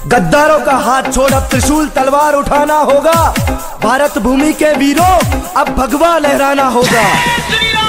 गद्दारों का हाथ छोड़ अब त्रिशूल तलवार उठाना होगा। भारत भूमि के वीरों अब भगवा लहराना होगा।